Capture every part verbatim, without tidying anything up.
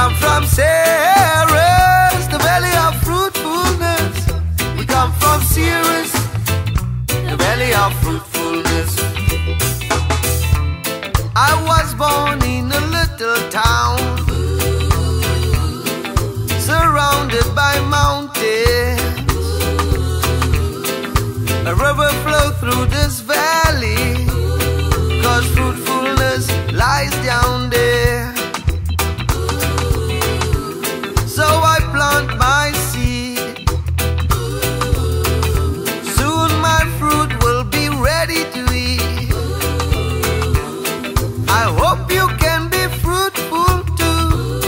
come from Ceres, the valley of fruitfulness. We come from Ceres, the valley of fruitfulness. I was born in a little town, surrounded by mountains. A river flowed through this valley, 'cause fruitfulness lies down there. So I plant my seed. Soon my fruit will be ready to eat. I hope you can be fruitful too,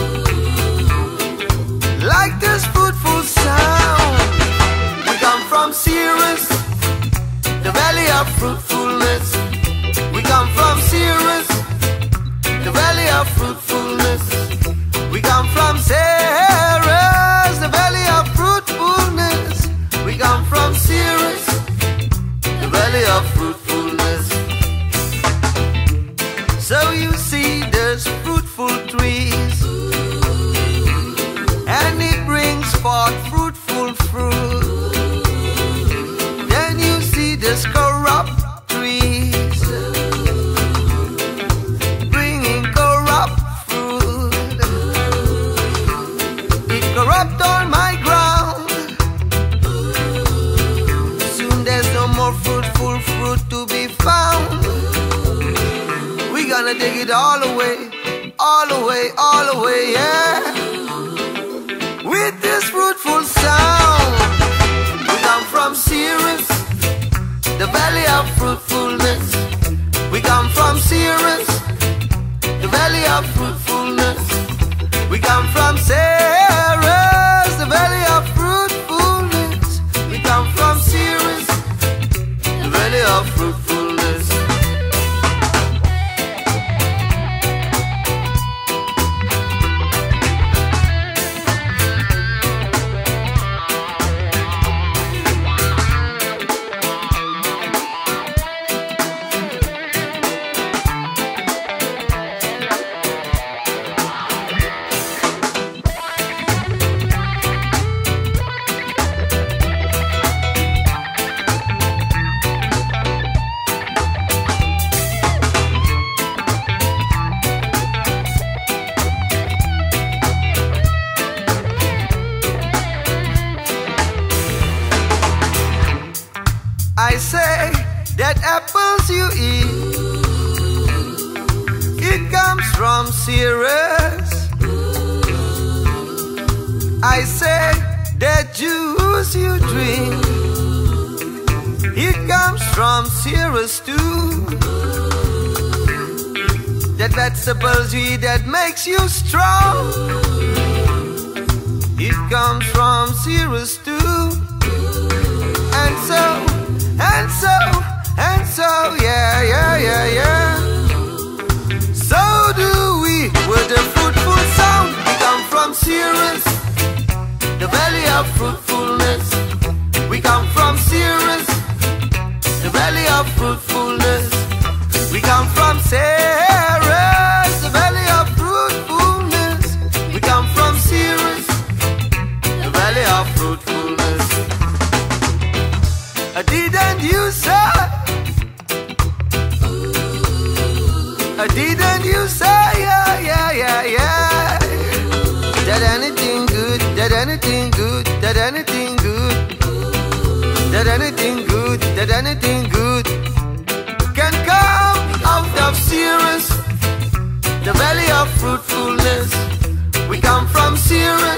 like this fruitful sound. We come from Ceres, the valley of fruitfulness. We come from Ceres, the valley of fruitfulness. We come from Ceres, the valley of fruitfulness. We come from Ceres, the valley of fruitfulness. So you see there's fruitful trees, and it brings forth fruitful fruit. Then you see there's corrupt trees, bringing corrupt fruit. It corrupt all my ground. Soon there's no more fruitful fruit to be found. We gonna dig it all away, all away, all away, yeah. With this fruitful sound. We come from Ceres, the valley of fruitfulness. We come from Ceres, the valley of fruitfulness. We come from Ceres, the valley of fruitfulness. We come from Ceres, the valley of fruitfulness. I say that apples you eat, it comes from Ceres. I say that juice you drink, it comes from Ceres too. That vegetables you eat that makes you strong, it comes from Ceres too. And so And so, and so, yeah, yeah, yeah, yeah. So do we with the fruitful sound. We come from Ceres, the valley of fruitfulness. We come from Ceres, the valley of fruitfulness. We come from Ceres, the valley of fruitfulness. We come from Ceres, the valley of fruitfulness. Didn't you say? Didn't you say? Yeah, yeah, yeah, yeah. That anything good, that anything good, that anything good, that anything good, that anything good can come out of Ceres, the valley of fruitfulness. We come from Ceres,